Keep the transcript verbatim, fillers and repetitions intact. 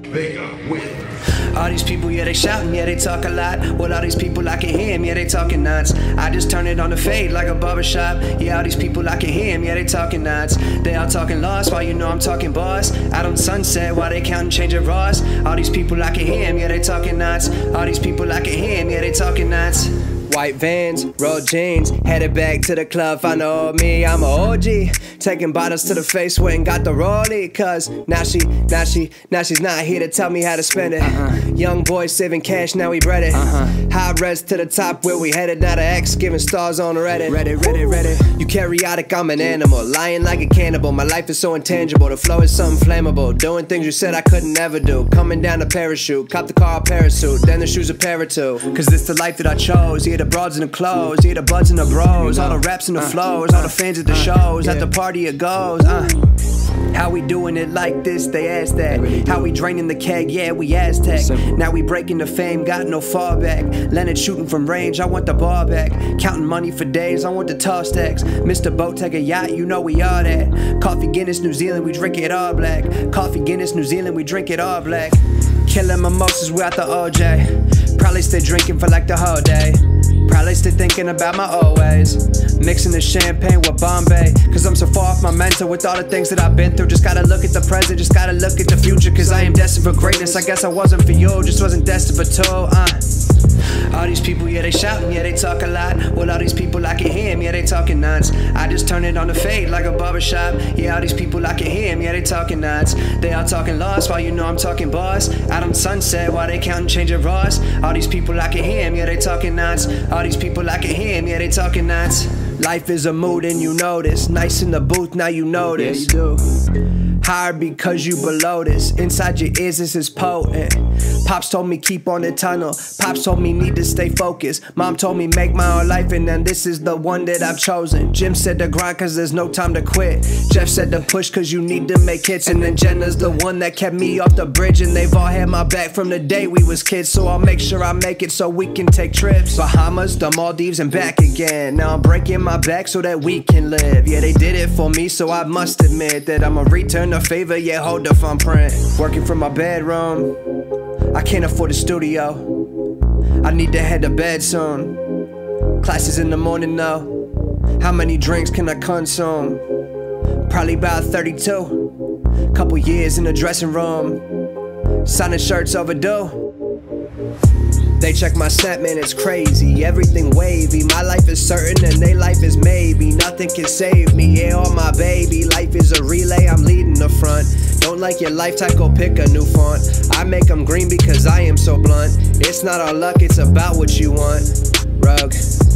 All these people, yeah, they shouting, yeah, they talk a lot. With all these people, I can hear them, yeah, they talking nuts. I just turn it on the fade like a barbershop. Yeah, all these people, I can hear them, yeah, they talking nuts. They all talking lost, while you know I'm talking boss. Out on Sunset, while they counting change of Ross. All these people, I can hear them, yeah, they talking nuts. All these people, I can hear them, yeah, they talking nuts. White Vans, rolled jeans, headed back to the club, find the old me, I'm a O G. Taking bottles to the face, went and got the rollie. Cause now she, now she, now she's not here to tell me how to spend it. uh-uh. Young boy saving cash, now we bread it. uh-huh. High res to the top, where we headed, now the X giving stars on Reddit. Reddit, Reddit, Reddit. You chaotic, I'm an animal, lying like a cannibal. My life is so intangible, the flow is something flammable. Doing things you said I couldn't never do. Coming down a parachute, cop the car a parachute, then the shoes a pair or two. Cause this the life that I chose, yeah, the broads and the clothes, yeah, the buds and the bros, all the raps and the flows, all the fans at the shows, at the party it goes. uh. How we doing it like this, they ask that. How we draining the keg, yeah, we Aztec. Now we breaking the fame, got no fallback. Leonard shooting from range, I want the ball back. Counting money for days, I want the tall stacks. Mister Boat, take a yacht, you know we all that. Coffee Guinness, New Zealand, we drink it all black. Coffee Guinness, New Zealand, we drink it all black. Killing mimosas without the O J. Probably stay drinking for like the whole day. Probably still thinking about my old ways. Mixing the champagne with Bombay. Cause I'm so far off my mental with all the things that I've been through. Just gotta look at the present, just gotta look at the future. Cause I am destined for greatness. I guess I wasn't for you, just wasn't destined for two. uh. All these people, yeah, they shouting, yeah, they talk a lot. With all these people, I can hear them, yeah, they talking nuts. I just turn it on the fade like a barbershop. Yeah, all these people, I can hear them, yeah, they talking nuts. They all talking lost, while you know I'm talking boss. Out on Sunset, while they counting change of Ross. All these people, I can hear them, yeah, they talking nuts. All these people, I can hear them, yeah, they talking nuts. Life is a mood and you know this. Nice in the booth, now you know this. Yeah, you do. Higher because you below this. Inside your ears, this is potent. Pops told me keep on the tunnel. Pops told me need to stay focused. Mom told me make my own life, and then this is the one that I've chosen. Jim said to grind cause there's no time to quit. Jeff said to push cause you need to make hits. And then Jenna's the one that kept me off the bridge. And they've all had my back from the day we was kids. So I'll make sure I make it so we can take trips. Bahamas, the Maldives, and back again. Now I'm breaking my back so that we can live. Yeah, they did it for me, so I must admit that I'ma return the favor, yeah, hold the fun print. Working from my bedroom, I can't afford a studio. I need to head to bed soon. Classes in the morning though. How many drinks can I consume? Probably about thirty-two. Couple years in the dressing room, signing shirts overdue. They check my snap, man, it's crazy. Everything wavy, my life is certain and they life is maybe. Nothing can save me, yeah, all my baby. Life is a relay, I'm leading the front. Don't like your life type, go pick a new font. I make them green because I am so blunt. It's not all luck, it's about what you want. Rug.